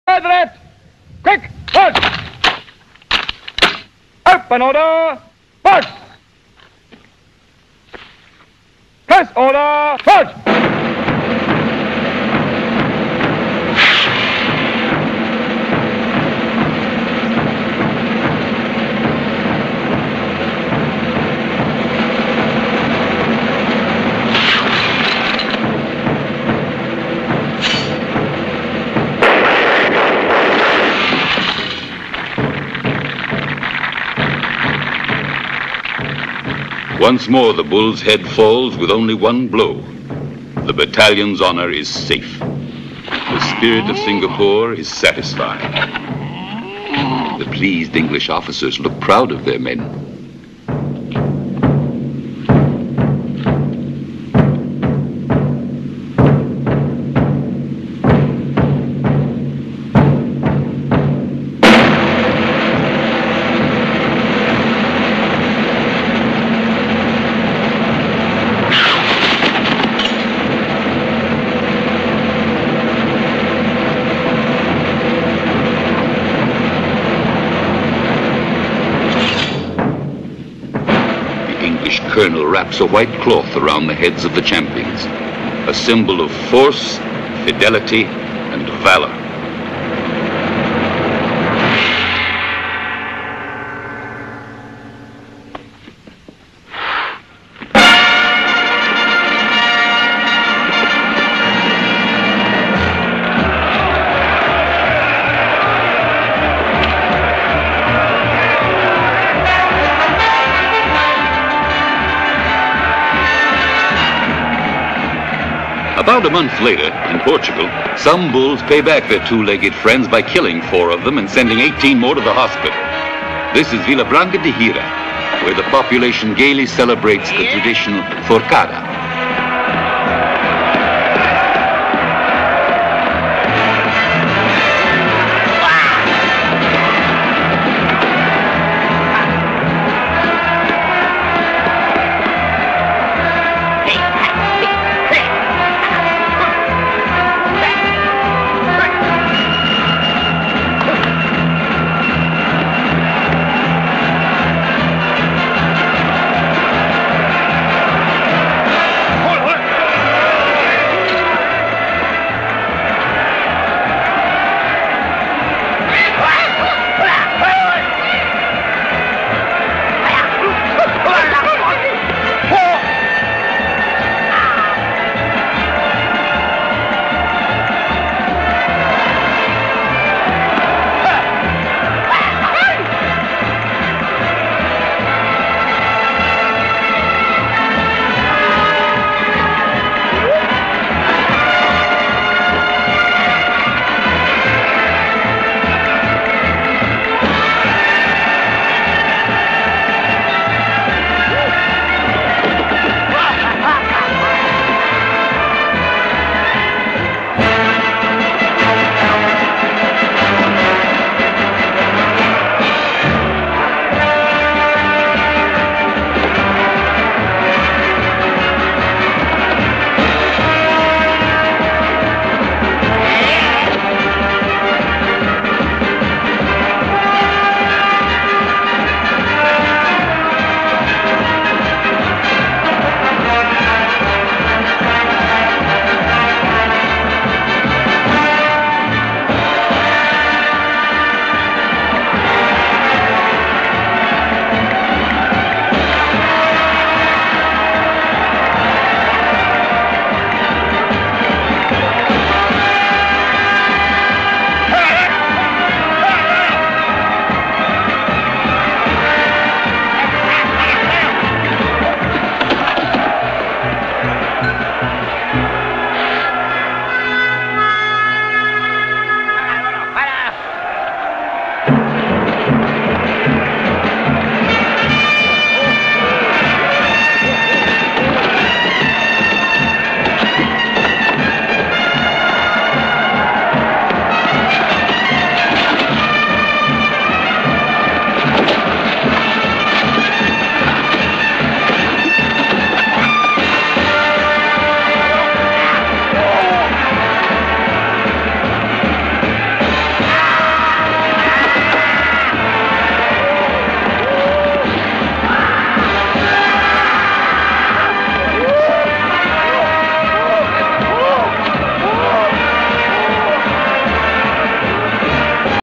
Left! Quick! March! Open order! March! Press order! March! Once more, the bull's head falls with only one blow. The battalion's honor is safe. The spirit of Singapore is satisfied. The pleased English officers look proud of their men. Colonel wraps a white cloth around the heads of the champions, a symbol of force, fidelity, and valor. About a month later, in Portugal, some bulls pay back their two-legged friends by killing 4 of them and sending 18 more to the hospital. This is Vila Branca de Hira, where the population gaily celebrates the traditional forcada.